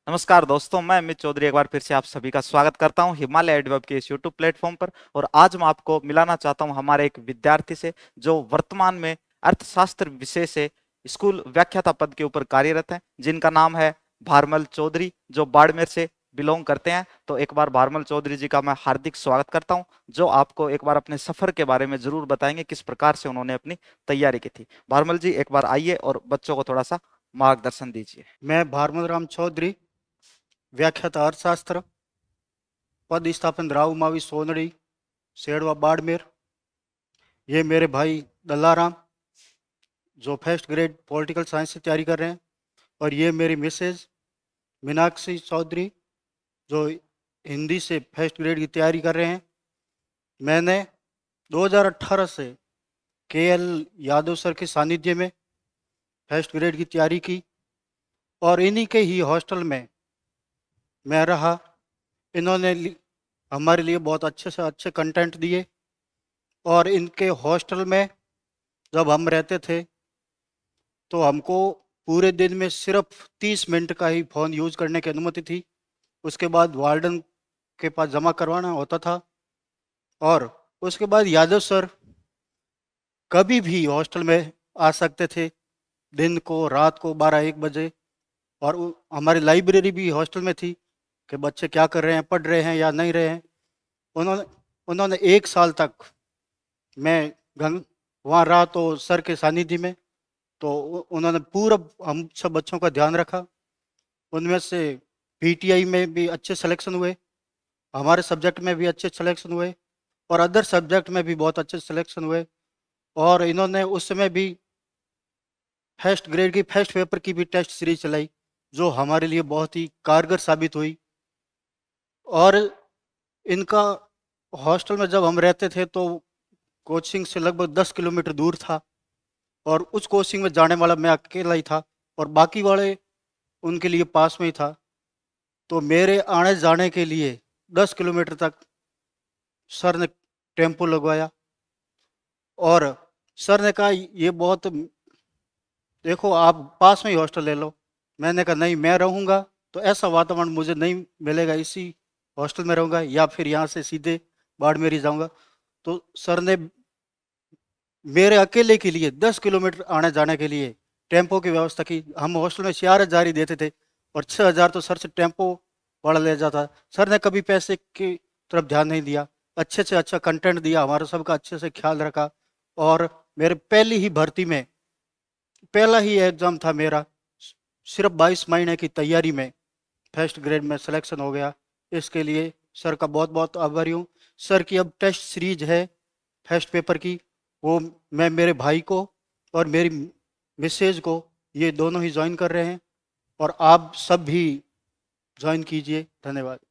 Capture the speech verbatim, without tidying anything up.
नमस्कार दोस्तों, मैं अमित चौधरी एक बार फिर से आप सभी का स्वागत करता हूं हिमालय एडवेब के इस यूट्यूब प्लेटफॉर्म पर। और आज मैं आपको मिलाना चाहता हूं हमारे एक विद्यार्थी से जो वर्तमान में अर्थशास्त्र विषय से स्कूल व्याख्याता पद के ऊपर कार्यरत हैं, जिनका नाम है भारमल चौधरी, जो बाड़मेर से बिलोंग करते हैं। तो एक बार भारमल चौधरी जी का मैं हार्दिक स्वागत करता हूं, जो आपको एक बार अपने सफर के बारे में जरूर बताएंगे, किस प्रकार से उन्होंने अपनी तैयारी की थी। भारमल जी, एक बार आइए और बच्चों को थोड़ा सा मार्गदर्शन दीजिए। मैं भारमल राम चौधरी, व्याख्याता अर्थशास्त्र, पद स्थापन राव मावी सोनड़ी, सेड़वा बाड़मेर। ये मेरे भाई दल्लाराम, जो फर्स्ट ग्रेड पॉलिटिकल साइंस से तैयारी कर रहे हैं। और ये मेरी मिसेज मीनाक्षी चौधरी, जो हिंदी से फर्स्ट ग्रेड की तैयारी कर रहे हैं। मैंने दो हज़ार अठारह से के एल यादव सर के सानिध्य में फर्स्ट ग्रेड की तैयारी की और इन्हीं के ही हॉस्टल में मैं रहा। इन्होंने हमारे लिए बहुत अच्छे से अच्छे कंटेंट दिए और इनके हॉस्टल में जब हम रहते थे तो हमको पूरे दिन में सिर्फ तीस मिनट का ही फ़ोन यूज़ करने की अनुमति थी। उसके बाद वार्डन के पास जमा करवाना होता था। और उसके बाद यादव सर कभी भी हॉस्टल में आ सकते थे, दिन को, रात को, बारह एक बजे। और हमारी लाइब्रेरी भी हॉस्टल में थी कि बच्चे क्या कर रहे हैं, पढ़ रहे हैं या नहीं रहे हैं। उन्होंने उन्होंने एक साल तक मैं गंग वहाँ रहा तो सर के सानिध्य में, तो उन्होंने पूरा हम सब बच्चों का ध्यान रखा। उनमें से पीटीआई में भी अच्छे सिलेक्शन हुए, हमारे सब्जेक्ट में भी अच्छे सिलेक्शन हुए और अदर सब्जेक्ट में भी बहुत अच्छे सिलेक्शन हुए। और इन्होंने उस समय भी फर्स्ट ग्रेड की फर्स्ट पेपर की भी टेस्ट सीरीज चलाई, जो हमारे लिए बहुत ही कारगर साबित हुई। और इनका हॉस्टल में जब हम रहते थे तो कोचिंग से लगभग दस किलोमीटर दूर था और उस कोचिंग में जाने वाला मैं अकेला ही था और बाकी वाले उनके लिए पास में ही था। तो मेरे आने जाने के लिए दस किलोमीटर तक सर ने टेम्पो लगवाया। और सर ने कहा ये बहुत, देखो आप पास में ही हॉस्टल ले लो। मैंने कहा नहीं, मैं रहूँगा तो ऐसा वातावरण मुझे नहीं मिलेगा, इसी हॉस्टल में रहूँगा या फिर यहाँ से सीधे बाड़मेर ही जाऊँगा। तो सर ने मेरे अकेले के लिए दस किलोमीटर आने जाने के लिए टेम्पो की व्यवस्था की। हम हॉस्टल में चार हज़ार ही देते थे और छः हज़ार तो सर से टेम्पो वाला ले जाता। सर ने कभी पैसे की तरफ ध्यान नहीं दिया, अच्छे से अच्छा कंटेंट दिया, हमारा सबका अच्छे से ख्याल रखा। और मेरे पहली ही भर्ती में, पहला ही एग्ज़ाम था मेरा, सिर्फ बाईस महीने की तैयारी में फर्स्ट ग्रेड में सिलेक्शन हो गया। इसके लिए सर का बहुत बहुत आभारी हूँ। सर की अब टेस्ट सीरीज है फर्स्ट पेपर की, वो मैं मेरे भाई को और मेरी मिसेज को, ये दोनों ही ज्वाइन कर रहे हैं और आप सब भी ज्वाइन कीजिए। धन्यवाद।